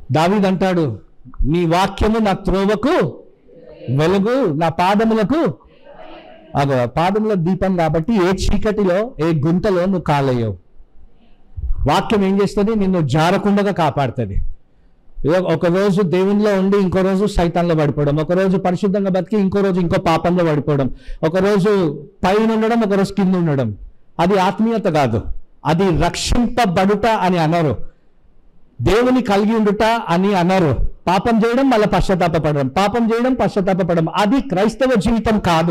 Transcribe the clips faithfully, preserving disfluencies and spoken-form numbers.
దావీదు అంటాడు, నీ వాక్యము నా త్రోవకు వెలుగు, నా పాదములకు అగో పాదముల దీపం. కాబట్టి ఏ చీకటిలో ఏ గుంతలో నువ్వు కాలేయవు. వాక్యం ఏం చేస్తుంది? నిన్ను జారకుండగా కాపాడుతుంది. ఒకరోజు దేవునిలో ఉండి ఇంకో రోజు సైతాన్లో పడిపోవడం, ఒకరోజు పరిశుద్ధంగా బతికి ఇంకో రోజు ఇంకో పాపంలో పడిపోవడం, ఒకరోజు పైన ఉండడం ఒకరోజు కింద ఉండడం, అది ఆత్మీయత కాదు. అది రక్షింపబడుట అని అనరు, దేవుని కలిగి ఉండుట అని అనరు. పాపం చేయడం మళ్ళీ పశ్చాత్తాపడడం, పాపం చేయడం పశ్చాత్తాపడడం, అది క్రైస్తవ జీవితం కాదు.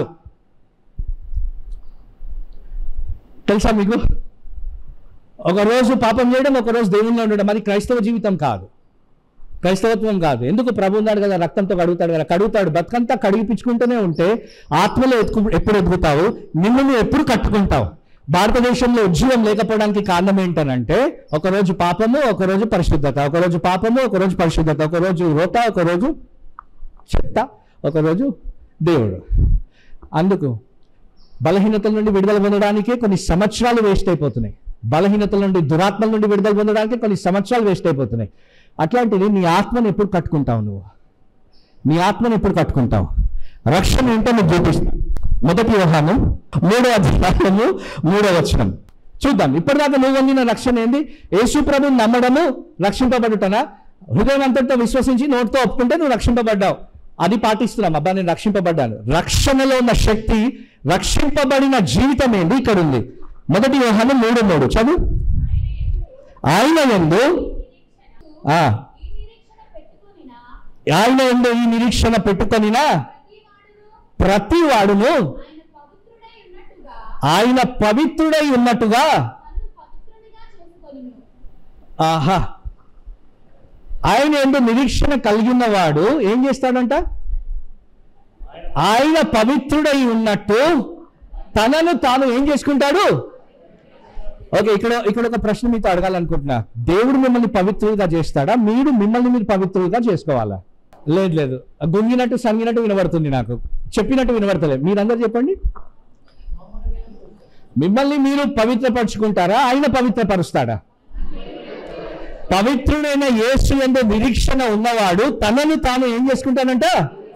తెలుసా మీకు? ఒకరోజు పాపం చేయడం ఒకరోజు దేవునిలో ఉండడం, అది క్రైస్తవ జీవితం కాదు, క్రైస్తవత్వం కాదు. ఎందుకు? ప్రభు ఉన్నాడు కదా, రక్తంతో కడుగుతాడు కదా, కడుగుతాడు. బతుకంతా కడిగిపించుకుంటూనే ఉంటే ఆత్మలో ఎత్తుకు ఎప్పుడు ఎదుగుతావు, నిన్ను నువ్వు ఎప్పుడు కట్టుకుంటావు. భారతదేశంలో ఉద్యోగం లేకపోవడానికి కారణం ఏంటనంటే, ఒకరోజు పాపము ఒకరోజు పరిశుద్ధత, ఒకరోజు పాపము ఒకరోజు పరిశుద్ధత, ఒకరోజు రోత ఒకరోజు చెత్త, ఒకరోజు దేవుడు. అందుకు బలహీనతల నుండి విడుదల పొందడానికే కొన్ని సంవత్సరాలు వేస్ట్ అయిపోతున్నాయి. బలహీనతల నుండి, దురాత్మల నుండి విడుదల పొందడానికి కొన్ని సంవత్సరాలు వేస్ట్ అయిపోతున్నాయి. అట్లాంటిది నీ ఆత్మను ఎప్పుడు కట్టుకుంటావు? నువ్వు నీ ఆత్మను ఎప్పుడు కట్టుకుంటావు? రక్షణ ఏంటో నువ్వు చూపిస్తా. మొదటి యోహాను మూడో అధ్యాయము మూడో వచనం చూద్దాం. ఇప్పటిదాకా నువ్వు పొందిన రక్షణ ఏంది? యేసు ప్రభువుని నమ్మడము రక్షింపబడుటనా? హృదయం అంతటితో విశ్వసించి నోటితో ఒప్పుకుంటే నువ్వు రక్షింపబడ్డావు, అది పాటిస్తున్నాం. అబ్బా నేను రక్షింపబడ్డాను. రక్షణలో ఉన్న శక్తి, రక్షింపబడిన జీవితం ఏంది ఇక్కడ ఉంది. మొదటి యోహాను మూడు మూడు చదువు. ఆయన యందు ఆయన యందు ఈ నిరీక్షణ పెట్టుకొనినా ప్రతి వాడును ఆయన పవిత్రుడై ఉన్నట్టుగా. ఆహా, ఆయన యందు నిరీక్షణ కలిగిన వాడు ఏం చేస్తాడంట? ఆయన పవిత్రుడై ఉన్నట్టు తనను తాను ఏం చేసుకుంటాడు? ఓకే, ఇక్కడ ఇక్కడ ఒక ప్రశ్న మీతో అడగాలనుకుంటున్నా. దేవుడు మిమ్మల్ని పవిత్రులుగా చేస్తాడా? మీరు మిమ్మల్ని మీరు పవిత్రులుగా చేసుకోవాలా? లేదు లేదు, గుంగినట్టు సంగినట్టు వినబడుతుంది నాకు, చెప్పినట్టు వినబడతలేదు. మీరందరూ చెప్పండి. మిమ్మల్ని మీరు పవిత్రపరుచుకుంటారా? ఆయన పవిత్రపరుస్తాడా? పవిత్రుడైన యేసు యందు నిరీక్షణ ఉన్నవాడు తనను తాను ఏం చేసుకుంటానంట?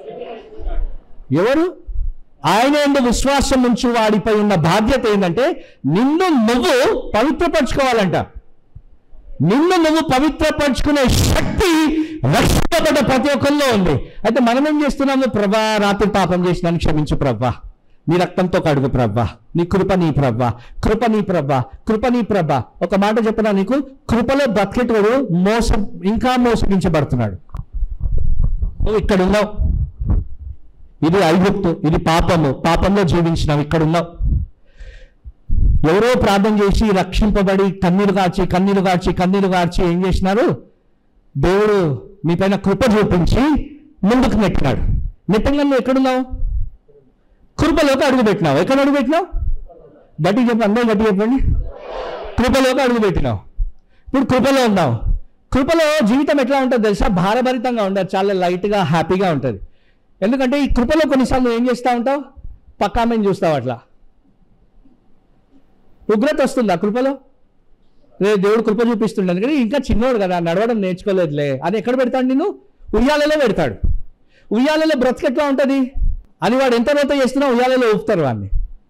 ఎవరు? ఆయన యందు విశ్వాసం ఉంచు వాడిపై ఉన్న బాధ్యత ఏంటంటే నిన్ను నువ్వు పవిత్రపరచుకోవాలంట. నిన్ను నువ్వు పవిత్రపరచుకునే శక్తి రక్షింపబడ్డ ప్రతి ఒక్కరిలో ఉంది. అయితే మనం ఏం చేస్తున్నాము? ప్రభా, రాత్రి పాపం చేసినాను, క్షమించు ప్రభా, నీ రక్తంతో కడుగు ప్రభా, నీ కృప నీ ప్రభా, కృప నీ ప్రభా, కృప నీ ప్రభా. ఒక మాట చెప్పనా నీకు? కృపలో బతికేటోడు మోసం, ఇంకా మోసగించబడుతున్నాడు. నువ్వు ఇక్కడ ఉన్నావు, ఇది ఐగుప్తు, ఇది పాపము, పాపంలో జీవించినావు, ఇక్కడ ఉన్నావు. ఎవరో ప్రార్థన చేసి రక్షింపబడి కన్నీరు గార్చి కన్నీరు గార్చి కన్నీరు గార్చి ఏం చేసినారు? దేవుడు మీ పైన కృప చూపించి ముందుకు నెట్టినాడు. నెట్టంగా నువ్వు ఎక్కడున్నావు? కృపలోకి అడుగు పెట్టినావు. ఎక్కడ అడుగు పెట్టినావు? గట్టి చెప్పండి, అందరూ గట్టి చెప్పండి. కృపలోకి అడుగు పెట్టినావు. ఇప్పుడు కృపలో ఉన్నావు. కృపలో జీవితం ఎట్లా ఉంటుంది తెలుసా? భారభరితంగా ఉండదు, చాలా లైట్గా హ్యాపీగా ఉంటుంది. ఎందుకంటే ఈ కృపలో కొన్నిసార్లు ఏం చేస్తూ ఉంటావు? పక్కామని చూస్తావు. అట్లా ఉగ్రత వస్తుంది ఆ కృపలో. రే దేవుడు కృప చూపిస్తుండదు కానీ ఇంకా చిన్నోడు కదా, నడవడం నేర్చుకోలేదులే అని ఎక్కడ పెడతాడు? నిన్ను ఉయ్యాలలో పెడతాడు. ఉయ్యాలలో బ్రతికి ఎట్లా ఉంటుంది? అని వాడు ఎంత రోత చేస్తున్నా ఉయ్యాలలో ఊపుతారు వాడిని.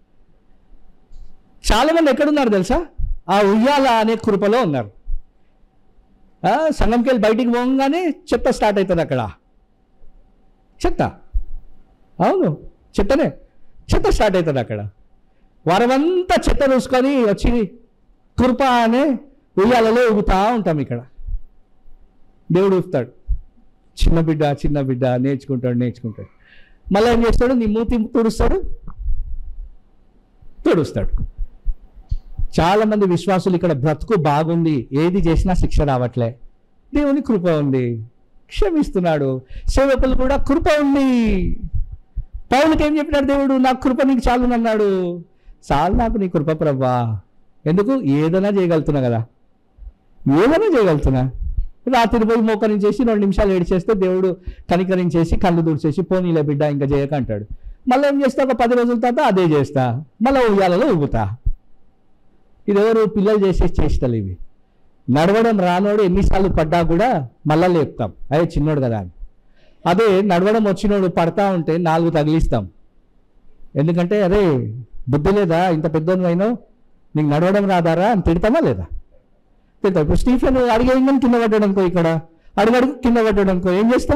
చాలామంది ఎక్కడున్నారు తెలుసా? ఆ ఉయ్యాల అనే కృపలో ఉన్నారు. సంఘంకి వెళ్ళి బయటికి పోగానే చెత్త స్టార్ట్ అవుతుంది అక్కడ. చెత్త, అవును చెత్తనే, చెత్త స్టార్ట్ అవుతుంది అక్కడ. వారమంతా చెత్త చూసుకొని వచ్చి కృప అనే ఉయ్యాలలో ఊగుతూ ఉంటాం. ఇక్కడ దేవుడు ఊపుతాడు. చిన్న బిడ్డ చిన్న బిడ్డ నేర్చుకుంటాడు నేర్చుకుంటాడు మళ్ళీ ఏం చేస్తాడు? నీ మూతి తుడుస్తాడు తుడుస్తాడు. చాలామంది విశ్వాసులు ఇక్కడ బ్రతుకు బాగుంది, ఏది చేసినా శిక్ష రావట్లే, దేవుని కృప ఉంది, క్షమిస్తున్నాడు. సేవకులు కూడా కృప ఉంది. పౌలుకి ఏం చెప్పినాడు దేవుడు? నాకు కృప నీకు చాలు అన్నాడు. చాలు నాకు నీ కృప ప్రభా. ఎందుకు? ఏదైనా చేయగలుగుతున్నా కదా, ఏదైనా చేయగలుగుతున్నా. రాత్రి పోయి మోకరించేసి రెండు నిమిషాలు ఏడిచేస్తే దేవుడు కనికరించేసి కళ్ళు దూడ్చేసి పోనీలే బిడ్డ ఇంకా చేయక అంటాడు. మళ్ళీ ఏం చేస్తా? ఒక పది రోజుల తర్వాత అదే చేస్తా, మళ్ళీ ఉయ్యాలలో ఊగుతా. ఇది ఎవరు? పిల్లలు చేసేసి చేస్తాలు ఇవి. నడవడం రానోడు ఎన్నిసార్లు పడ్డా కూడా మళ్ళా లేపుతాం, అదే చిన్నోడు కదా అని. అదే నడవడం వచ్చినోడు పడతా ఉంటే నాలుగు తగిలిస్తాం. ఎందుకంటే అరే బుద్ధి లేదా, ఇంత పెద్దోడు అయినావు, నీకు నడవడం రాదారా అని తిడతామా లేదా? తిడతాం. ఇప్పుడు స్టీఫెన్ అడిగేయంగానే కింద పడ్డాడనుకో, ఇక్కడ అడుగడుగు కింద పడ్డాడనుకో, ఏం చేస్తాం?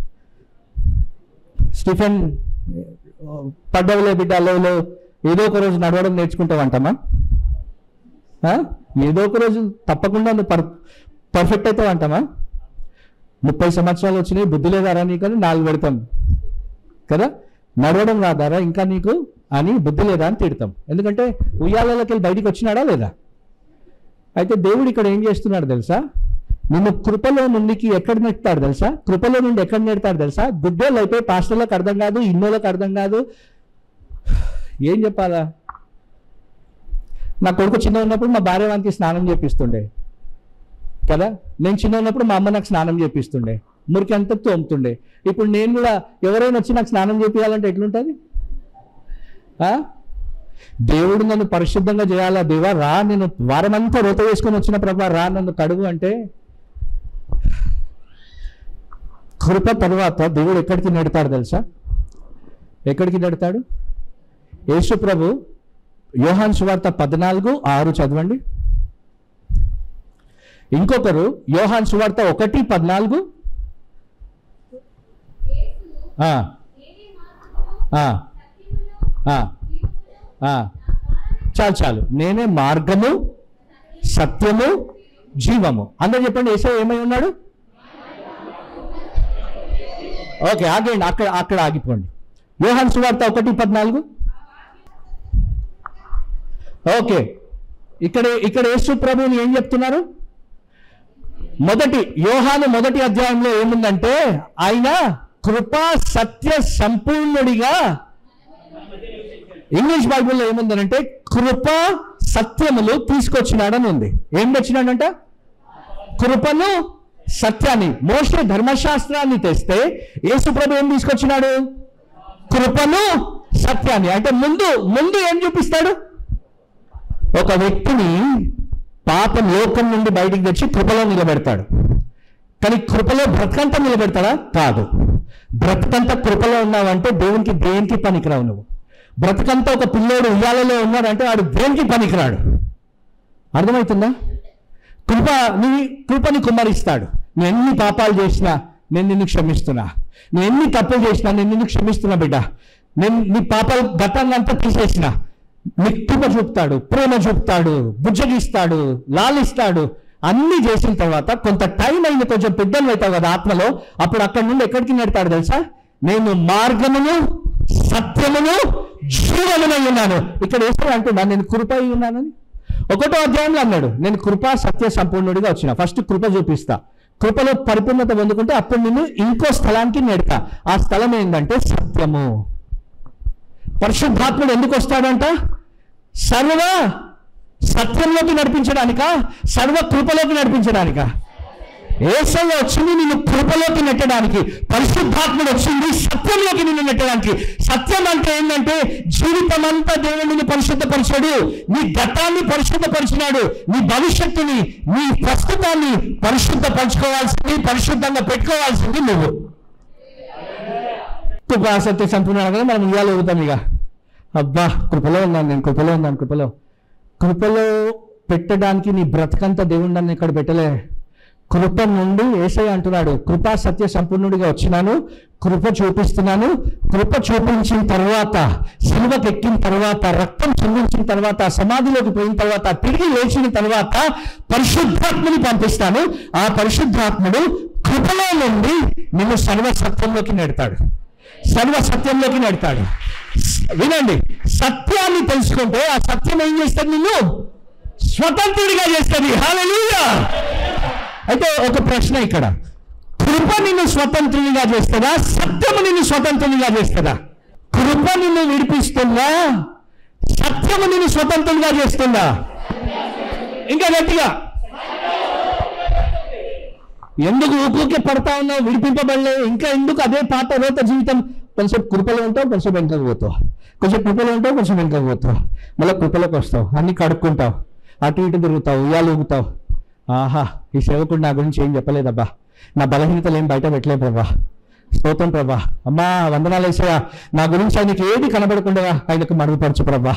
స్టీఫెన్ పడ్డవులే బిడ్డ, లేవులో ఏదో ఒక రోజు నడవడం నేర్చుకుంటావంటామా? ఏదో ఒక రోజు తప్పకుండా నువ్వు పర్ పర్ఫెక్ట్ అవుతావు అంటామా? ముప్పై సంవత్సరాలు వచ్చినాయి, బుద్ధి లేదారా నీకు అని నాలుగు పెడతాం కదా. నడవడం రాదారా ఇంకా నీకు అని, బుద్ధి లేదా అని తిడతాం. ఎందుకంటే ఉయ్యాలలోకి వెళ్ళి బయటికి వచ్చినాడా లేదా? అయితే దేవుడు ఇక్కడ ఏం చేస్తున్నాడు తెలుసా? నిన్ను కృపలో నుండికి ఎక్కడ నెడతాడు తెలుసా? కృపలో నుండి ఎక్కడ నెడతాడు తెలుసా? గుడ్డోళ్ళు అయిపోయి పాస్టర్లకు అర్థం కాదు, ఇన్నోళ్ళకి అర్థం కాదు. ఏం చెప్పాలా? నా కొడుకు చిన్న ఉన్నప్పుడు మా భార్య వానికి స్నానం చేపిస్తుండే కదా. నేను చిన్న ఉన్నప్పుడు మా అమ్మ నాకు స్నానం చేపిస్తుండే, మురికి అంతా తోముతుండే. ఇప్పుడు నేను కూడా ఎవరైనా వచ్చి నాకు స్నానం చేపించాలంటే ఎట్లుంటుంది? దేవుడు నన్ను పరిశుద్ధంగా చేయాలా, దేవా రా, నేను వారమంతా రోత వేసుకొని వచ్చిన ప్రభా రా నన్ను కడుగు అంటే, కృప తర్వాత దేవుడు ఎక్కడికి నెడతాడు తెలుసా? ఎక్కడికి నెడతాడు? యేసు ప్రభు యోహాను సువార్త పద్నాలుగు ఆరు చదవండి. ఇంకొకరు యోహాను సువార్త ఒకటి పద్నాలుగు. చాలు చాలు, నేనే మార్గము సత్యము జీవము. అందరూ చెప్పండి, యేసయ్య ఏమై ఉన్నాడు? ఓకే ఆగండి, అక్కడ అక్కడ ఆగిపోండి. యోహాను సువార్త ఒకటి పద్నాలుగు. ఓకే, ఇక్కడ ఇక్కడ యేసు ప్రభువుని ఏం చెప్తున్నారు? మొదటి యోహాను మొదటి అధ్యాయంలో ఏముందంటే, ఆయన కృపా సత్య సంపూర్ణుడిగా, ఇంగ్లీష్ బైబిల్లో ఏముందనంటే కృప సత్యములు తీసుకొచ్చినాడని ఉంది. ఏం తెచ్చినాడంట? కృపను సత్యాన్ని. మోషే ధర్మశాస్త్రాన్ని తెస్తే యేసు ప్రభు ఏం తీసుకొచ్చినాడు? కృపను సత్యాన్ని. అంటే ముందు ముందు ఏం చూపిస్తాడు? ఒక వ్యక్తిని పాపం లోకం నుండి బయటికి తెచ్చి కృపలో నిలబెడతాడు. కానీ కృపలో బ్రతకంతా నిలబెడతాడా? కాదు. బ్రతకంతా కృపలో ఉన్నావంటే దేవునికి దేనికి పనికిరావు. నువ్వు బ్రతకంతా ఒక పిల్లోడు ఉయ్యాలలో ఉన్నాడంటే వాడు దేనికి పనికిరాడు. అర్థమవుతుందా? కృప నీ కృపని కుమ్మరిస్తాడు. నువ్వు ఎన్ని పాపాలు చేసినా నేను నిన్ను క్షమిస్తున్నా, నువ్వు ఎన్ని తప్పులు చేసినా నేను నిన్ను క్షమిస్తున్నా బిడ్డ, నేను నీ పాపాలు గతాన్ని అంతా తీసేసిన, నీకు కృప చూపుతాడు, ప్రేమ చూపుతాడు, బుజ్జగిస్తాడు, లాలిస్తాడు. అన్ని చేసిన తర్వాత కొంత టైం అయింది, కొంచెం పెద్దలు అవుతావు కదా ఆత్మలో, అప్పుడు అక్కడి నుండి ఎక్కడికి నెడతాడు తెలుసా? నేను మార్గమును సత్యమును జీవమునై ఉన్నాను. ఇక్కడ వేస్తాడు అంటున్నా నేను కృప అయి ఉన్నానని. ఒకటో అధ్యాయంలో అన్నాడు, నేను కృపా సత్య సంపూర్ణుడిగా వచ్చిన. ఫస్ట్ కృప చూపిస్తా, కృపలో పరిపూర్ణత పొందుకుంటే అప్పుడు నేను ఇంకో స్థలానికి నెడతా. ఆ స్థలం ఏంటంటే సత్యము. పరిశుద్ధాత్ముడు ఎందుకు వస్తాడంట? సర్వ సత్యంలోకి నడిపించడానిక, సర్వ కృపలోకి నడిపించడానిక. యేసయ్య వచ్చింది నిన్ను కృపలోకి నెట్టడానికి, పరిశుద్ధాత్ముడు వచ్చింది సత్యంలోకి నిన్ను నెట్టడానికి. సత్యం అంటే ఏంటంటే జీవితం అంతా దేవుడిని పరిశుద్ధపరిచాడు, నీ గతాన్ని పరిశుద్ధపరిచినాడు, నీ భవిష్యత్తుని, నీ ప్రస్తుతాన్ని పరిశుద్ధపరచుకోవాల్సింది, పరిశుద్ధంగా పెట్టుకోవాల్సింది నువ్వు. కృపా సత్య సంపూర్ణ కదా మనం ఇవాళ అవుతాం. ఇక అబ్బా కృపలో ఉన్నాను నేను, కృపలో ఉన్నాను, కృపలో కృపలో పెట్టడానికి నీ బ్రతకంతా దేవుడు నన్ను ఇక్కడ పెట్టలే. కృప నుండి యేసయ్య అంటున్నాడు, కృపా సత్య సంపూర్ణుడిగా వచ్చినాను, కృప చూపిస్తున్నాను. కృప చూపించిన తర్వాత, సిలువకు ఎక్కిన తర్వాత, రక్తం చెందించిన తర్వాత, సమాధిలోకి పోయిన తర్వాత, తిరిగి లేచిన తర్వాత పరిశుద్ధాత్మని పంపిస్తాను. ఆ పరిశుద్ధాత్ముడు కృపలో నుండి నిన్ను సర్వ సత్యంలోకి నెడతాడు, సర్వ సత్యంలోకి నెడతాడు. వినండి, సత్యాన్ని తెలుసుకుంటే ఆ సత్యం ఏం చేస్తుంది? నిన్ను స్వతంత్రుడిగా చేస్తుంది. హల్లెలూయా. అయితే ఒక ప్రశ్న ఇక్కడ, కృప నిన్ను స్వతంత్రునిగా చేస్తుందా? సత్యము నిన్ను స్వతంత్రునిగా చేస్తుందా? కృప నిన్ను విడిపిస్తుందా? సత్యము నిన్ను స్వతంత్రునిగా చేస్తుందా? ఇంకా గట్టిగా ఎందుకు ఊపికే పడతా ఉన్నావు? విడిపింపబడలే ఇంకా ఎందుకు అదే పాత రోత జీవితం? కొంచెం కృపలో ఉంటావు, కొంచెం వెనుకకు పోతావు, కొంచెం కృపలో ఉంటావు, కొంచెం వెనుకకు పోతావు, మళ్ళీ కృపలోకి వస్తావు, అన్ని కడుక్కుంటావు, అటు ఇటు తిరుగుతావు, ఉయ్యాలు ఊగుతావు, ఆహా, ఈ సేవకుడు నా గురించి ఏం చెప్పలేదబ్బా, నా బలహీనతలు ఏం బయట పెట్టలే ప్రభా, స్తోత్రం ప్రభా, అమ్మా వందనాలు వేసాయా, నా గురించి ఆయనకి ఏది కనబడకుండా ఆయనకు మరుగుపరచు ప్రభా.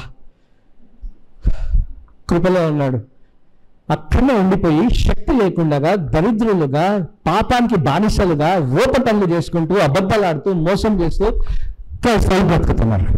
కృపలో ఉన్నాడు. అక్కడనే ఉండిపోయి శక్తి లేకుండా దరిద్రులుగా పాపానికి బానిసలుగా రోత పనులు చేసుకుంటూ అబద్ధాలాడుతూ మోసం చేస్తూ క్రైస్తవులు బ్రతుకుతున్నారు.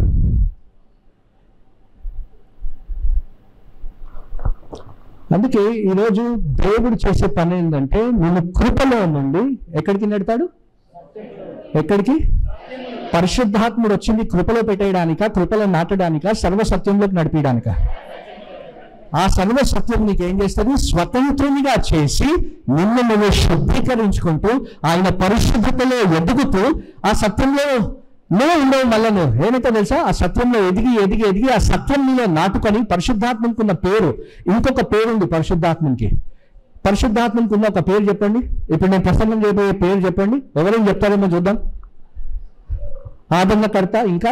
అందుకే ఈరోజు దేవుడు చేసే పని ఏంటంటే నేను కృపలో నుండి ఎక్కడికి నెడతాడు? ఎక్కడికి? పరిశుద్ధాత్ముడు వచ్చింది కృపలో పెట్టేయడానిక, కృపలో నాటడానిక, సర్వసత్యంలోకి నడిపించడానిక? ఆ సర్వసత్యం నీకు ఏం చేస్తుంది? స్వతంత్రునిగా చేసి నిన్ను నువ్వు శుద్ధీకరించుకుంటూ ఆయన పరిశుద్ధతలో ఎదుగుతూ ఆ సత్యంలో నువ్వు ఉండవు. మళ్ళా నువ్వు ఏమైతే తెలుసా, ఆ సత్యంలో ఎదిగి ఎదిగి ఎదిగి ఆ సత్యం నీలో నాటుకొని పరిశుద్ధాత్మకు ఉన్న పేరు, ఇంకొక పేరు ఉంది పరిశుద్ధాత్మకి. పరిశుద్ధాత్మకు ఉన్న ఒక పేరు చెప్పండి. ఇప్పుడు నేను ప్రసంగం చేయబోయే పేరు చెప్పండి. ఎవరైనా చెప్తారేమో చూద్దాం. ఆదరణకర్త, ఇంకా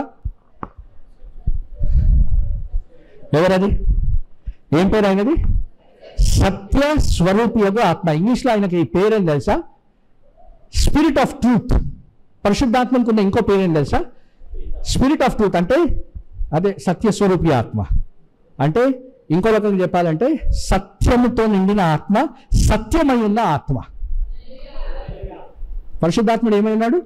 ఎవరది? ఏం పేరు ఆయనది? సత్య స్వరూపియగు ఆత్మ. ఇంగ్లీష్లో ఆయనకి ఈ పేరేం తెలుసా? Spirit of truth. పరిశుద్ధాత్మకు ఉన్న ఇంకో పేరేం తెలుసా? Spirit of truth. అంటే అదే సత్యస్వరూపి ఆత్మ. అంటే ఇంకో రకంగా చెప్పాలంటే సత్యముతో నిండిన ఆత్మ, సత్యమై ఉన్న ఆత్మ. పరిశుద్ధాత్ముడు ఏమైనాడు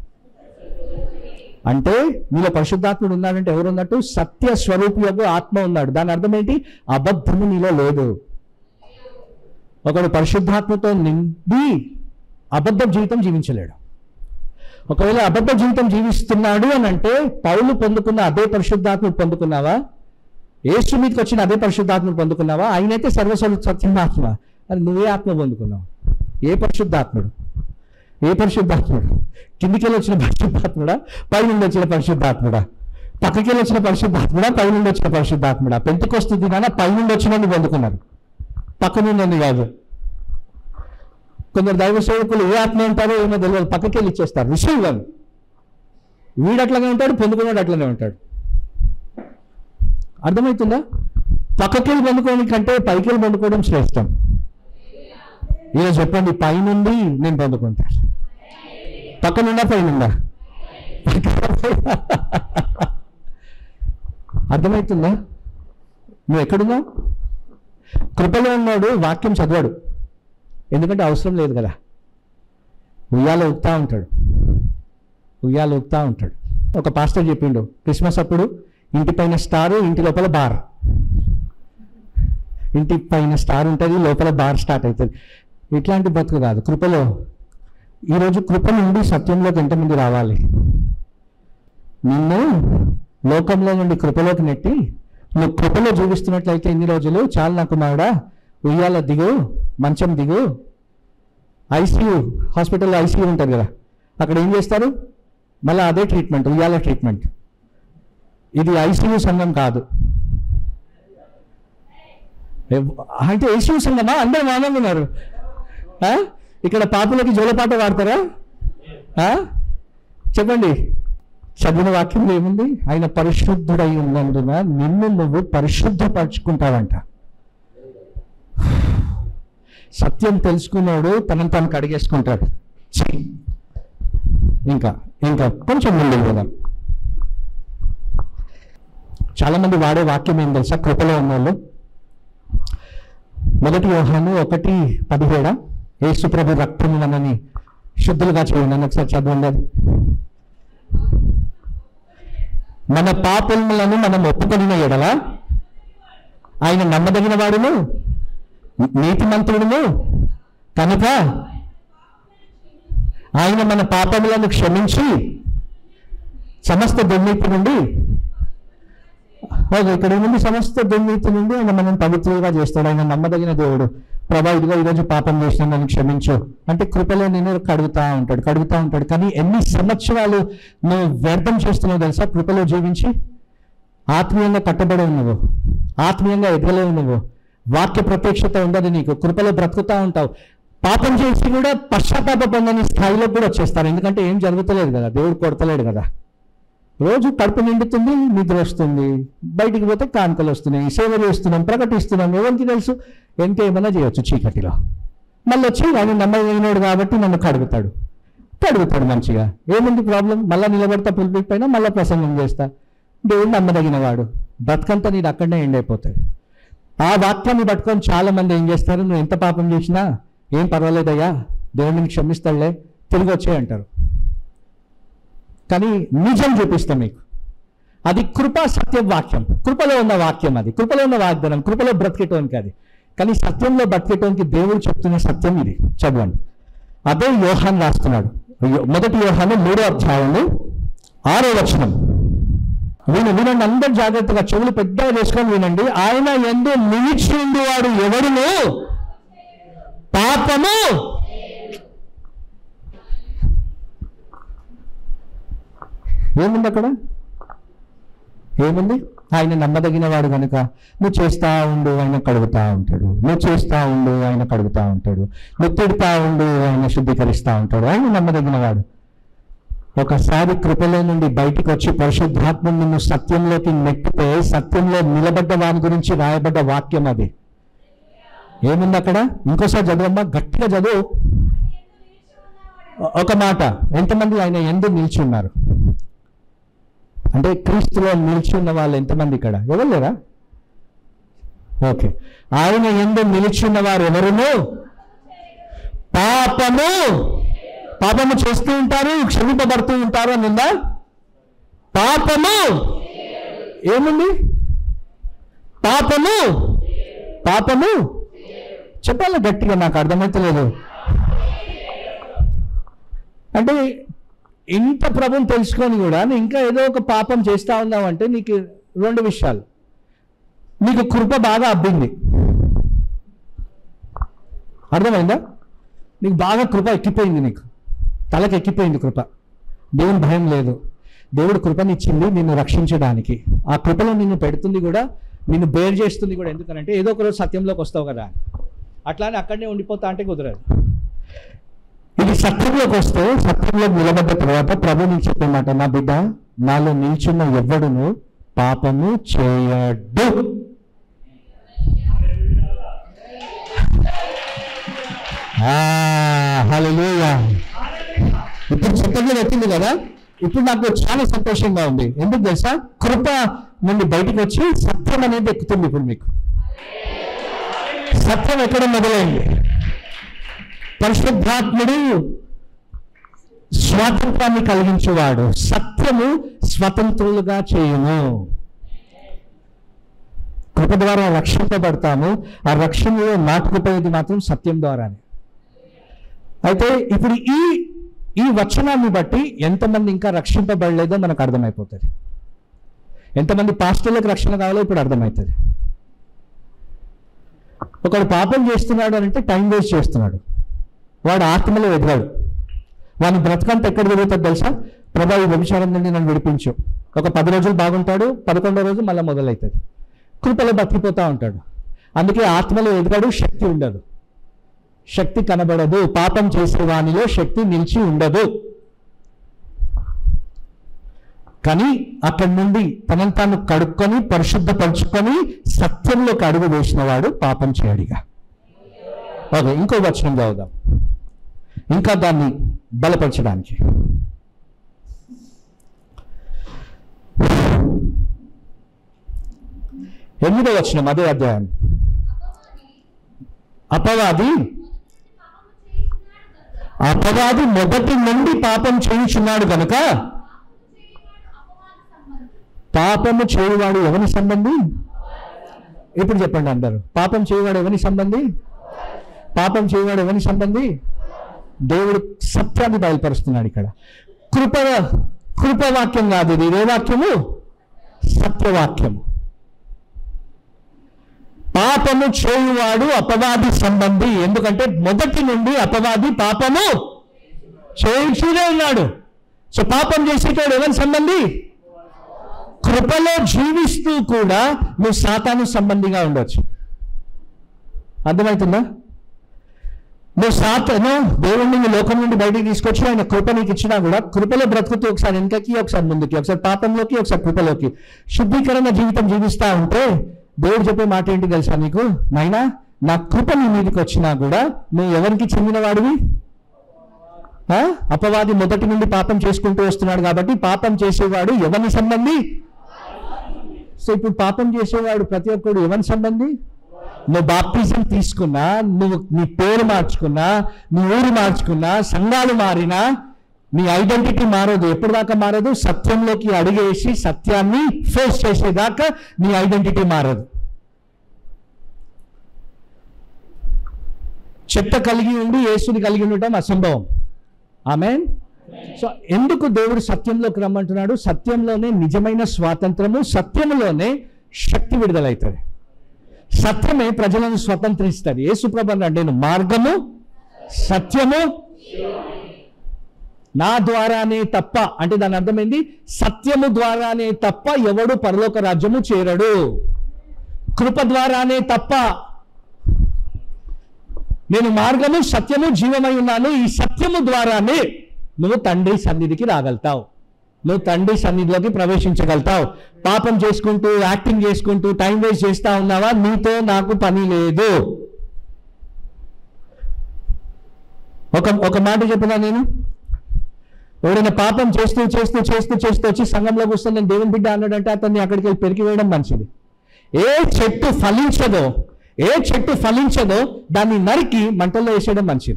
అంటే, మీలో పరిశుద్ధాత్ముడు ఉన్నాడంటే ఎవరు ఉన్నట్టు? సత్య స్వరూపియగు ఆత్మ ఉన్నాడు. దాని అర్థం ఏంటి? అబద్ధము నీలో లేదు. ఒకడు పరిశుద్ధాత్మతో నిండి అబద్ధ జీవితం జీవించలేడు. ఒకవేళ అబద్ధ జీవితం జీవిస్తున్నాడు అని అంటే, పౌలు పొందుకున్న అదే పరిశుద్ధాత్మను పొందుకున్నావా? యేసు మీదకి వచ్చిన అదే పరిశుద్ధాత్మను పొందుకున్నావా? ఆయనైతే సర్వస్వరూప సత్యాత్మ. అది నువ్వే ఆత్మ పొందుకున్నావు. ఏ పరిశుద్ధాత్ముడు? ఏ పరిశుద్ధాత్ముడు? కిందికెళ్ళి వచ్చిన పరిశుద్ధాత్ముడా? పైనుండి వచ్చిన పరిశుద్ధాత్ముడా? పక్కకెళ్ళి వచ్చిన పరిశుద్ధాత్ముడా? పైనుండి వచ్చిన పరిశుద్ధాత్ముడా? పెంతెకొస్తు దినాన పైనుండి వచ్చిన పొందుకున్నారు, పక్క నుండి కాదు. కొందరు దైవ సేవకులు ఏ ఆత్మ ఉంటారో ఏమో తెలియదు, పక్కకెళ్ళి ఇచ్చేస్తారు. విషయం కాదు. వీడు అట్లనే ఉంటాడు, పొందుకున్నాడు అట్లనే ఉంటాడు. అర్థమవుతుందా? పక్కకెళ్ళి పొందుకోవడం కంటే పైకెళ్ళి పొందుకోవడం శ్రేష్టం. ఈరోజు చెప్పండి, పైనుండి నేను పొందుకుంటాను. పక్కనుండా పైనుండా? అర్థమవుతుందా? నువ్వు ఎక్కడున్నావు? కృపలో ఉన్నాడు, వాక్యం చదివాడు, ఎందుకంటే అవసరం లేదు కదా. ఉయ్యాల ఊపుతా ఉంటాడు, ఉయ్యాల ఊపుతా ఉంటాడు. ఒక పాస్టర్ చెప్పిండు, క్రిస్మస్ అప్పుడు ఇంటి పైన స్టారు, ఇంటి లోపల బార్. ఇంటి పైన స్టార్ ఉంటుంది, లోపల బార్ స్టార్ట్ అవుతుంది. ఇట్లాంటి బతుకు కాదు కృపలో. ఈరోజు కృప నుండి సత్యంలోకి ఎంతమంది రావాలి? నిన్ను లోకంలో నుండి కృపలోకి నెట్టి నువ్వు కృపలో జీవిస్తున్నట్లయితే ఇన్ని రోజులు చాలు నాకు మావిడ, ఉయ్యాల దిగు, మంచం దిగు. ఐసీయూ హాస్పిటల్లో ఐసీయూ ఉంటుంది కదా, అక్కడ ఏం చేస్తారు? మళ్ళీ అదే ట్రీట్మెంట్, ఉయ్యాల ట్రీట్మెంట్. ఇది ఐసీయూ సంఘం కాదు. అంటే ఐసీయూ సంఘమా? అందరూ మామూలుగా ఉన్నారు. ఇక్కడ పాపులకి జోలపాట వాడతారా? చెప్పండి. చదివిన వాక్యంలో ఏముంది? ఆయన పరిశుద్ధుడై ఉన్నందున నిన్ను నువ్వు పరిశుద్ధపరచుకుంటావంట. సత్యం తెలుసుకున్నాడు తనను తాను కడిగేసుకుంటాడు. ఇంకా ఇంకా కొంచెం ముందుకు పోదాం. చాలా మంది వాడే వాక్యం ఏం తెలుసా? కృపలో ఉన్నోళ్ళు మొదటి యోహాను ఒకటి పదిహేడ, యేసు ప్రభు రక్తము మనని శుద్ధులుగా చేయండి అని ఒకసారి చదవండి. అది మన పాపములను మనం ఒప్పుకొనిన ఎడల ఆయన నమ్మదగిన వాడును నీతిమంతుడును కనుక ఆయన మన పాపములను క్షమించి సమస్త దుర్నీతి నుండి, ఇక్కడ ఏముంది? సమస్త దుర్నీతి నుండి ఆయన మనం పవిత్రులుగా చేస్తాడు. ఆయన నమ్మదగిన దేవుడు. ప్రభా ఇదిగో ఈరోజు పాపం చేసినా నన్ను క్షమించు అంటే కృపలో నేను కడుగుతా ఉంటాడు కడుగుతా ఉంటాడు కానీ ఎన్ని సంవత్సరాలు నువ్వు వ్యర్థం చేస్తున్నావు తెలుసా? కృపలో జీవించి ఆత్మీయంగా కట్టబడి ఉన్నావు, ఆత్మీయంగా ఎదగలేవు నువ్వు, వాక్య ప్రత్యక్షత ఉండదు నీకు, కృపలో బ్రతుకుతా ఉంటావు. పాపం చేసి కూడా పశ్చాత్తాప పొందని స్థాయిలో కూడా వచ్చేస్తారు. ఎందుకంటే ఏం జరుగుతలేదు కదా, దేవుడు కొడతలేడు కదా. రోజు కడుపు నిండుతుంది, నిద్ర వస్తుంది, బయటికి పోతే కానుకలు వస్తున్నాయి, సేవ చేస్తున్నాం, ప్రకటిస్తున్నాం. ఎవరికి తెలుసు ఎంత ఏమైనా చేయొచ్చు చీకటిలో. మళ్ళీ వచ్చి ఆయన నమ్మదగినోడు కాబట్టి నన్ను కడుగుతాడు కడుగుతాడు మంచిగా. ఏముంది ప్రాబ్లం? మళ్ళీ నిలబడతా పులిపిక్ పైన, మళ్ళీ ప్రసంగం చేస్తా. దేవుడు నమ్మదగిన వాడు. బతుకంతా నీకు అక్కడనే ఎండ్ అయిపోతుంది. ఆ వాక్యాన్ని పట్టుకొని చాలా మంది ఏం చేస్తారు, నువ్వు ఎంత పాపం చేసినా ఏం పర్వాలేదయ్యా, దేవుడిని క్షమిస్తాడులే, తిరిగి వచ్చే అంటారు. కానీ నిజం చూపిస్తాం మీకు. అది కృపా సత్య వాక్యం, కృపలో ఉన్న వాక్యం, అది కృపలో ఉన్న వాగ్దానం, కృపలో బ్రతికేటోనికి అది. కానీ సత్యంలో బ్రతికేటోనికి దేవుడు చెప్తున్న సత్యం ఇది. చదవండి. అదే యోహాను రాస్తున్నాడు. మొదటి యోహాను మూడో అధ్యాయంలో ఆరో వచనం. విను వినండి, అందరు జాగ్రత్తగా చెవులు పెద్దగా చేసుకొని వినండి. ఆయన యందు నిలిచి ఉండేవాడు ఎవడును పాపము ఏముంది అక్కడ? ఏముంది? ఆయన నమ్మదగిన వాడు కనుక నువ్వు చేస్తా ఉండు, ఆయన కడుగుతా ఉంటాడు. నువ్వు చేస్తా ఉండు, ఆయన కడుగుతా ఉంటాడు. నువ్వు తిడతా ఉండు, ఆయన శుద్ధీకరిస్తూ ఉంటాడు. ఆయన నమ్మదగిన వాడు. ఒకసారి కృపలో నుండి బయటికి వచ్చి పరిశుద్ధాత్మ నిన్ను సత్యంలోకి నెట్టితే, సత్యంలో నిలబడ్డ వాని గురించి రాయబడ్డ వాక్యం అది. ఏముంది అక్కడ? ఇంకోసారి చదవమ్మా, గట్టిగా చదువు. ఒక మాట, ఎంతమంది ఆయన యందు నిలిచి ఉన్నారు? అంటే క్రీస్తులో నిలిచి ఉన్న వాళ్ళు ఎంతమంది ఇక్కడ? ఎవరు లేరా? ఓకే. ఆయన యందు నిలిచి ఉన్న వారు ఎవరును పాపము పాపము చేస్తూ ఉంటారు, క్షమింపబడుతూ ఉంటారు అని ఉందా? పాపము ఏముంది? పాపము పాపము చెప్పాలి గట్టిగా, నాకు అర్థమైతలేదు. అంటే ఇంత ప్రభుని తెలుసుకొని కూడా నువ్వు ఇంకా ఏదో ఒక పాపం చేస్తూ ఉన్నావంటే నీకు రెండు విషయాలు. నీకు కృప బాగా అబ్బింది, అర్థమైందా? నీకు బాగా కృప ఎక్కిపోయింది, నీకు తలకు ఎక్కిపోయింది కృప. దేవుని భయం లేదు. దేవుడు కృపనిచ్చింది నిన్ను రక్షించడానికి. ఆ కృపలో నిన్ను పెడుతుంది కూడా, నిన్ను బేర్ చేస్తుంది కూడా. ఎందుకనంటే ఏదో ఒక రోజు సత్యంలోకి వస్తావు కదా, అట్లానే అక్కడనే ఉండిపోతా అంటే కుదరదు. ఇది సత్యంలోకి వస్తే, సత్యంలో నిలబడ్డ తర్వాత ప్రభు నీకు చెప్పేమాట, నా బిడ్డ నాలో నిల్చున్న ఎవ్వడును పాపము చేయడు. హల్లెలూయా. ఇప్పుడు సత్యంలో వచ్చింది కదా, ఇప్పుడు నాకు చాలా సంతోషంగా ఉంది. ఎందుకు తెలుసా? కృప నుండి బయటకు వచ్చి సత్యం అనేది ఎక్కుతుంది. ఇప్పుడు మీకు సత్యం ఎక్కడ మొదలైంది? పరిశుద్ధాత్ముడు స్వాతంత్రాన్ని కలిగించేవాడు. సత్యము స్వతంత్రులుగా చేయును. కృప ద్వారా రక్షింపబడతాము. ఆ రక్షణలో నాటుకుపోయేది మాత్రం సత్యం ద్వారానే. అయితే ఇప్పుడు ఈ ఈ వచనాన్ని బట్టి ఎంతమంది ఇంకా రక్షింపబడలేదో మనకు అర్థమైపోతుంది. ఎంతమంది పాస్టర్లకు రక్షణ కావాలో ఇప్పుడు అర్థమవుతుంది. ఒకడు పాపం చేస్తున్నాడు అని అంటే టైం వేస్ట్ చేస్తున్నాడు. వాడు ఆత్మలో ఎదగాడు. వాని బ్రతకంతా ఎక్కడ జరుగుతుంది తెలుసా? ప్రభా ఈ వ్యభిచారం నుండి నన్ను విడిపించు. ఒక పది రోజులు బాగుంటాడు, పదకొండో రోజు మళ్ళీ మొదలవుతుంది. కృపలో బతికిపోతూ ఉంటాడు. అందుకే ఆత్మలో ఎదగాడు, శక్తి ఉండదు, శక్తి కనబడదు. పాపం చేసే వానిలో శక్తి నిలిచి ఉండదు. కానీ అక్కడి నుండి తనను తాను కడుక్కొని పరిశుద్ధపరుచుకొని సత్యంలోకి అడుగు వేసిన వాడు పాపం చేయడిగా. ఓకే, ఇంకో వచనం చదువుదాం ఇంకా దాన్ని బలపరచడానికి. ఎనిమిదో వచనం అదే అధ్యాయం. అపవాది అపవాది మొదటి నుండి పాపం చేయుచున్నాడు కనుక పాపము చేయువాడు ఎవరి సంబంధి? ఇప్పుడు చెప్పండి అందరు, పాపం చేయువాడు ఎవరి సంబంధి? పాపం చేయువాడు ఎవరి సంబంధి? దేవుడు సత్యాన్ని బయలుపరుస్తున్నాడు ఇక్కడ. కృప కృపవాక్యం కాదు ఇది. ఇదే వాక్యము సత్యవాక్యము. పాపము చేయువాడు అపవాది సంబంధి. ఎందుకంటే మొదటి నుండి అపవాది పాపము చేయుచూనే ఉన్నాడు. సో పాపం చేసేటోడు ఎవరి సంబంధి? కృపలో జీవిస్తూ కూడా నువ్వు సాతాను సంబంధిగా ఉండొచ్చు. అర్థమవుతుందా? నువ్వు సాతను దేవుడిని నీ లోకం నుండి బయటికి తీసుకొచ్చి ఆయన కృప నీకు ఇచ్చినా కూడా కృపలో బ్రతుకుతూ ఒకసారి వెనకకి ఒకసారి ముందుకి ఒకసారి పాపంలోకి ఒకసారి కృపలోకి శుద్ధీకరణ జీవితం జీవిస్తా ఉంటే దేవుడు చెప్పే మాట ఏంటి తెలుసా నీకు? నాయనా, నా కృప నీ మీదకి వచ్చినా కూడా నువ్వు ఎవరికి చెందిన వాడివి? అపవాది మొదటి నుండి పాపం చేసుకుంటూ వస్తున్నాడు కాబట్టి పాపం చేసేవాడు ఎవరి సంబంధి? సో ఇప్పుడు పాపం చేసేవాడు ప్రతి ఒక్కడు ఎవరి సంబంధి? నువ్వు బాప్టిజం తీసుకున్నా, నువ్వు నీ పేరు మార్చుకున్నా, నీ ఊరు మార్చుకున్నా, సంఘాలు మారినా నీ ఐడెంటిటీ మారదు. ఎప్పుడు దాకా మారదు? సత్యంలోకి అడిగేసి సత్యాన్ని ఫేస్ చేసేదాకా నీ ఐడెంటిటీ మారదు. చెత్త కలిగి ఉండి యేసుని కలిగి ఉండటం అసంభవం. ఆమేన్. సో ఎందుకు దేవుడు సత్యంలోకి రమ్మంటున్నాడు? సత్యంలోనే నిజమైన స్వాతంత్రము, సత్యములోనే శక్తి విడుదలవుతుంది. సత్యమే ప్రజలను స్వతంత్రిస్తుంది. యేసుప్రభు అన్నాడు, నేను మార్గము సత్యము నా ద్వారానే తప్ప, అంటే దాని అర్థమైంది సత్యము ద్వారానే తప్ప ఎవడు పరలోక రాజ్యము చేరడు. కృప ద్వారానే తప్ప. నేను మార్గము సత్యము జీవమై ఉన్నాను. ఈ సత్యము ద్వారానే నువ్వు తండ్రి సన్నిధికి రాగలుగుతావు, నువ్వు తండ్రి సన్నిధిలోకి ప్రవేశించగలుగుతావు. పాపం చేసుకుంటూ యాక్టింగ్ చేసుకుంటూ టైం వేస్ట్ చేస్తా ఉన్నావా? నీతో నాకు పని లేదు. ఒక ఒక మాట చెప్పినా, నేను ఎవరైనా పాపం చేస్తూ చేస్తూ చేస్తూ చేస్తూ వచ్చి సంఘంలోకి వస్తే నేను దేవుని బిడ్డ అన్నాడంటే అతన్ని అక్కడికి వెళ్ళి పెరిగి వేయడం మంచిది. ఏ చెట్టు ఫలించదో ఏ చెట్టు ఫలించదో దాన్ని నరికి మంటల్లో వేసేయడం మంచిది.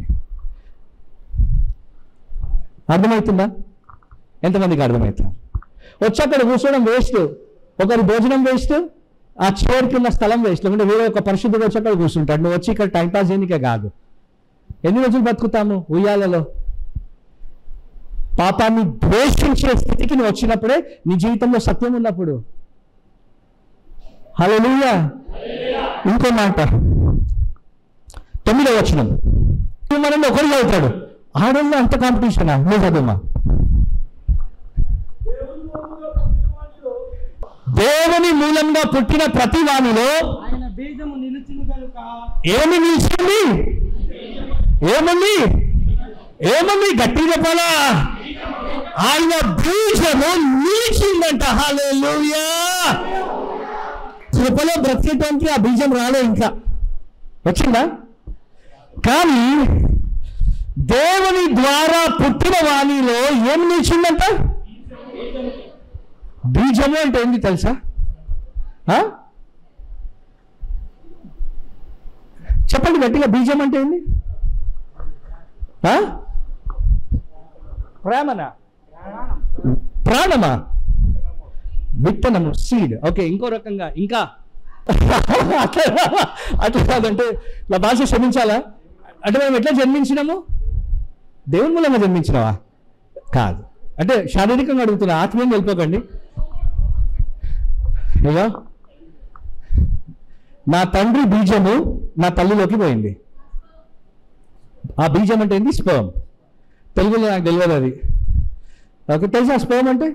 అర్థమవుతుందా? ఎంతమందికి అర్థమవుతుందా? వచ్చి అక్కడ కూర్చోవడం వేస్ట్, ఒకరి భోజనం వేస్ట్, ఆ చైర్కి ఉన్న స్థలం వేస్ట్. లేకుంటే వేరే ఒక పరిశుద్ధుడు వచ్చి అక్కడ కూర్చుంటాడు. నువ్వు వచ్చి ఇక్కడ టైంపాస్ చేయనికే కాదు. ఎన్ని రోజులు బతుకుతాము ఉయ్యాలలో? పాపాన్ని ద్వేషించే స్థితికి నువ్వు వచ్చినప్పుడే నీ జీవితంలో సత్యం ఉన్నప్పుడు. హల్లెలూయా. ఇంకో మాట, తొమ్మిదవ వచనం. మనం ఒకరు చదువుతాడు, ఆడల్లో అంత కాంపిటీషనా? నువ్వు చదువుమా. దేవుని మూలంగా పుట్టిన ప్రతి వానిలో ఏమి నిలిచింది? ఏముంది? ఏముంది? గట్టి చెప్పాలా? ఆయన బీజము నిలిచిందంట. హల్లెలూయా. కృపలో బ్రతికేటానికి ఆ బీజం రాలే, ఇంకా వచ్చిందా? కానీ దేవుని ద్వారా పుట్టిన వాణిలో ఏం నిలిచిందంట? బీజము అంటే ఏంటి తెలుసా? చెప్పండి గట్టిగా, బీజం అంటే ఏంటి? ప్రేమనా? ప్రాణమా? విత్తనము, సీడ్. ఓకే, ఇంకో రకంగా ఇంకా అట్లా అట్లా కాదంటే నా భాష క్షమించాలా? అంటే మేము ఎట్లా జన్మించినాము? దేవుని మూలంగా జన్మించినావా? కాదు. అంటే శారీరకంగా అడుగుతున్నా, ఆత్మీయంగా వెళ్ళిపోకండి. ఇక నా తండ్రి బీజము నా తల్లిలోకి పోయింది. ఆ బీజం అంటే ఏంటి? స్పర్మ్. తెలుగులో నాకు తెలియదు అది. ఓకే, తెలుసా స్పర్మ్ అంటే?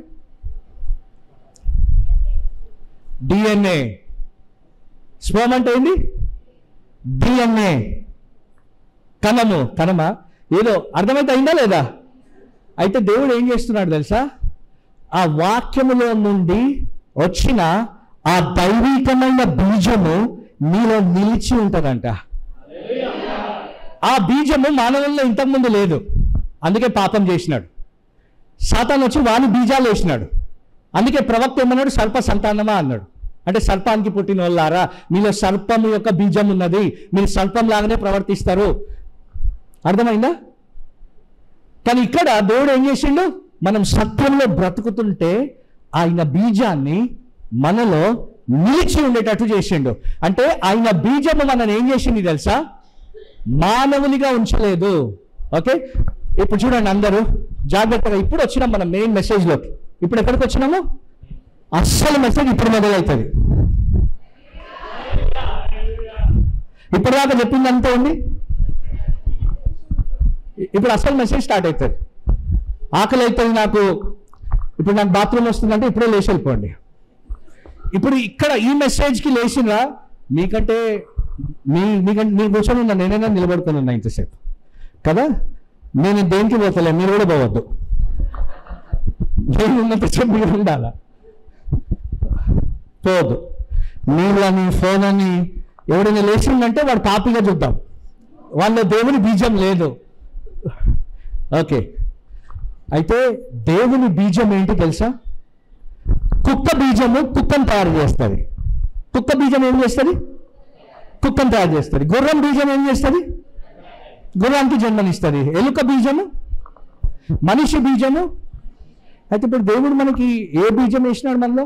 డిఎన్ఏ. స్పర్మ్ అంటే ఏంటి? డిఎన్ఏ. కణము. కణమా? ఏదో అర్థమైతే అయిందా లేదా? అయితే దేవుడు ఏం చేస్తున్నాడు తెలుసా? ఆ వాక్యములో నుండి వచ్చిన ఆ దైవికమైన బీజము నీలో నిలిచి ఉంటుందంట. ఆ బీజము మానవుల్లో ఇంతకుముందు లేదు, అందుకే పాపం చేసినాడు. సాతాను వచ్చి వాని బీజాలు వేసినాడు. అందుకే ప్రవక్త ఏమన్నాడు? సర్ప సంతానమా అన్నాడు. అంటే సర్పానికి పుట్టిన వాళ్ళారా, మీలో సర్పం యొక్క బీజం ఉన్నది, మీరు సర్పం లాగానే ప్రవర్తిస్తారు. అర్థమైందా? కానీ ఇక్కడ దేవుడు ఏం చేసిండు? మనం సత్యంలో బ్రతుకుతుంటే ఆయన బీజాన్ని మనలో నిలిచి ఉండేటట్టు చేసిండు. అంటే ఆయన బీజము మనల్ని ఏం చేసింది తెలుసా? మానవునిగా ఉంచలేదు. ఓకే, ఇప్పుడు చూడండి అందరూ జాగ్రత్తగా. ఇప్పుడు వచ్చినాం మనం మెయిన్ మెసేజ్లోకి. ఇప్పుడు ఎక్కడికి వచ్చినాము? అస్సలు మెసేజ్ ఇప్పుడు మొదలవుతుంది. ఇప్పుడు దాకా చెప్పింది అంతా ఉంది, ఇప్పుడు అసలు మెసేజ్ స్టార్ట్ అవుతుంది. ఆకలి అవుతుంది నాకు, ఇప్పుడు నాకు బాత్రూమ్ వస్తుందంటే ఇప్పుడే లేచి వెళ్ళిపోండి. ఇప్పుడు ఇక్కడ ఈ మెసేజ్కి లేచినా మీకంటే మీ మీకంటే మీ కూర్చొని ఉన్నా, నేనైనా నిలబడుకొని ఉన్నా ఇంతసేపు. కదా. నేను దేనికి పోతలే, మీరు కూడా పోవద్దు. నేను ఉన్నంత చెప్పి ఉండాలా, పోవద్దు. నీళ్ళని ఫోన్ అని ఎవరైనా లేచిందంటే వాడు కాపీగా చూద్దాం, వాళ్ళ దేవుని బీజం లేదు. ఓకే, అయితే దేవుని బీజం ఏంటి తెలుసా? కుక్క బీజము కుక్కను తయారు చేస్తుంది. కుక్క బీజం ఏం చేస్తుంది? కుక్కను తయారు చేస్తుంది. గుర్రం బీజం ఏం చేస్తుంది? గుర్రానికి జన్మనిస్తుంది. ఎలుక బీజము మనిషి బీజము. అయితే ఇప్పుడు దేవుడు మనకి ఏ బీజం వేసినాడు? మనలో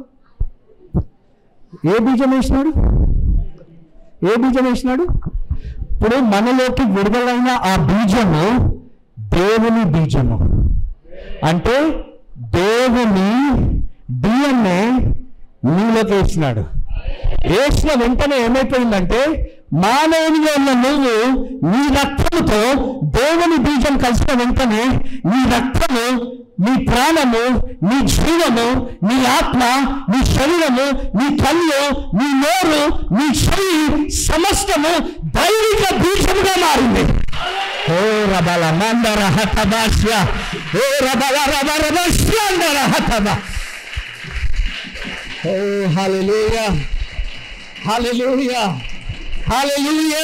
ఏ బీజం వేసినాడు? ఏ బీజం వేసినాడు? ఇప్పుడు మనలోకి విడుదలైన ఆ బీజము దేవుని బీజము. అంటే దేవుని డిఎన్ఏ నీలోకి వేసినాడు. వేసిన వెంటనే ఏమైపోయిందంటే మానవునిగా ఉన్న నువ్వు నీ రక్తముతో దేవుని బీజం కలిసిన వెంటనే నీ రక్తము, నీ ప్రాణము, నీ జీవము, నీ ఆత్మ, నీ శరీరము, నీ కళ్ళు, నీ నోరు, నీ చెయ్యి సమస్తము దైవిక బీజముగా మారింది. ఓ రబల మందర హతబాస్య, ఓ రబల రబల రబస్యందర హతబా. ఓ హల్లెలూయా, హల్లెలూయా, హల్లెలూయా.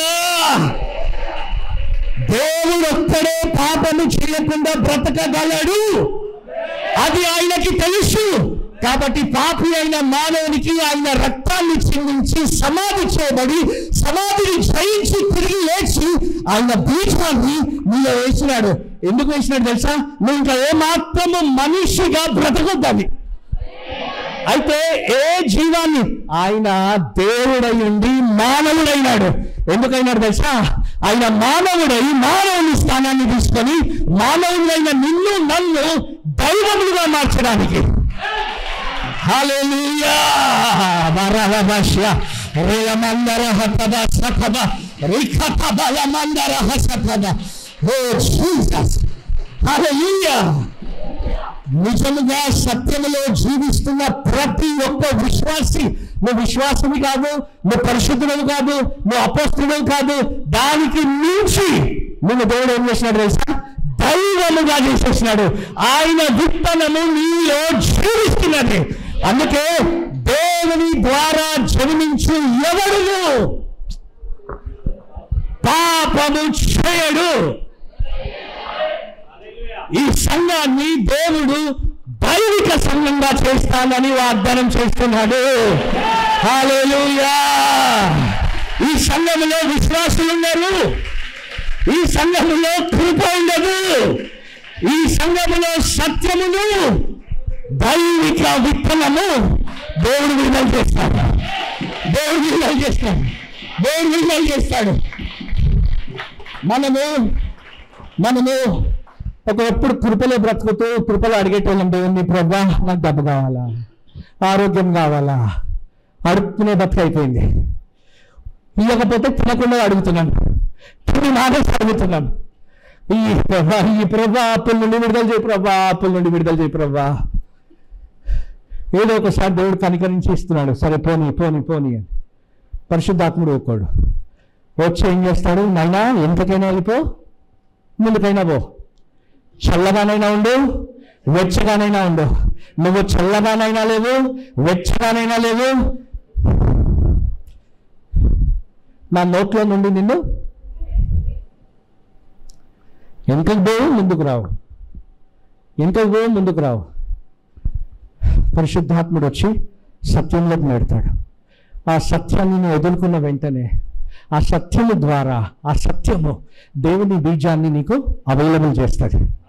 దేవుడు ఒక్కడే పాపము చేయకుండా బ్రతకగలడు, అది ఆయనకి తెలుసు. కాబట్టి పాపి అయిన మానవునికి ఆయన రక్తాన్ని చిందించి సమాధి చేయబడి సమాధిని జయించి తిరిగి లేచి ఆయన బీజాన్ని నీలో వేసినాడు. ఎందుకు వేసినాడు తెలుసా? నువ్వు ఇంకా ఏమాత్రము మనిషిగా బ్రతకొద్దని. అయితే ఏ జీవాన్ని ఆయన దేవుడై ఉండి మానవుడైనాడు. ఎందుకైనాడు తెలుసా? ఆయన మానవుడై మానవుని స్థానాన్ని తీసుకొని మానవుడైన నిన్ను నన్ను దైవములుగా మార్చడానికి. హల్లెలూయా. బరహబశ్య రేయమందర హతబ సతబ రిఖతబ యమందర హసతబ. ఓ జీసస్, హల్లెలూయా. నిజముగా సత్యములో జీవిస్తున్న ప్రతి ఒక్క విశ్వాసి, నువ్వు విశ్వాసము కాదు, నువ్వు పరిశుద్ధుడు కాదు, నువ్వు అపోస్తుడు కాదు, దానికి మించి నువ్వు దేవుడు ఏం చేసినాడు తెలుసా? దైవముగా చేసేసినాడు. ఆయన విత్తనము నీలో జీవిస్తున్నది. అందుకే దేవుని ద్వారా జన్మించు ఎవడును పాపము చేయడు. ఈ సంఘాన్ని దేవుడు దైవిక సంఘంగా చేస్తానని వాగ్దానం చేస్తున్నాడు. హల్లెలూయా. ఈ సంఘములో విశ్వాసులు ఉన్నారు, ఈ సంఘములో కృప ఉండదు, ఈ సంఘములో సత్యమును దైవిక విత్తనము దేవుడు విడుదల చేస్తాడు. దేవుడు విడుదల చేస్తాడు. దేవుడు విడుదల చేస్తాడు. మనము మనము ఒకప్పుడు కృపలో బ్రతుకుతూ కృపలో అడిగేటోళ్ళం దేవుని, ప్రభా నాకు డబ్బు కావాలా, ఆరోగ్యం కావాలా, అడుగుతునే బతుకు అయిపోయింది. ఇవ్వకపోతే తినకుండా అడుగుతున్నాను, తిని మానేసి అడుగుతున్నాను. ఈ ప్రభా ఈ ప్రభా అప్పుల నుండి విడుదల చేయి ప్రభా, అప్పుల నుండి విడుదల చేయి ప్రభా. ఏదో ఒకసారి దేవుడు కనికరించి ఇస్తున్నాడు, సరే పోనీ పోనీ పోనీ అని. పరిశుద్ధాత్ముడు ఒక్కడు వచ్చి ఏం చేస్తాడు? నైనా ఎంతకైనా వెళ్ళిపో, ముందుకైనా పో, చల్లగానైనా ఉండు, వెచ్చగానైనా ఉండు. నువ్వు చల్లగానైనా లేవు, వెచ్చగానైనా లేవు, నా నోట్లో నుండి నిన్ను వెనుకకు పోవు, ముందుకు రావు, వెనుకకు పోవు, ముందుకు రావు. పరిశుద్ధాత్ముడు వచ్చి సత్యంలోకి నెడతాడు. ఆ సత్యాన్ని నువ్వు ఎదుర్కొన్న వెంటనే ఆ సత్యము ద్వారా, ఆ సత్యము దేవుని బీజాన్ని నీకు అవైలబుల్ చేస్తుంది.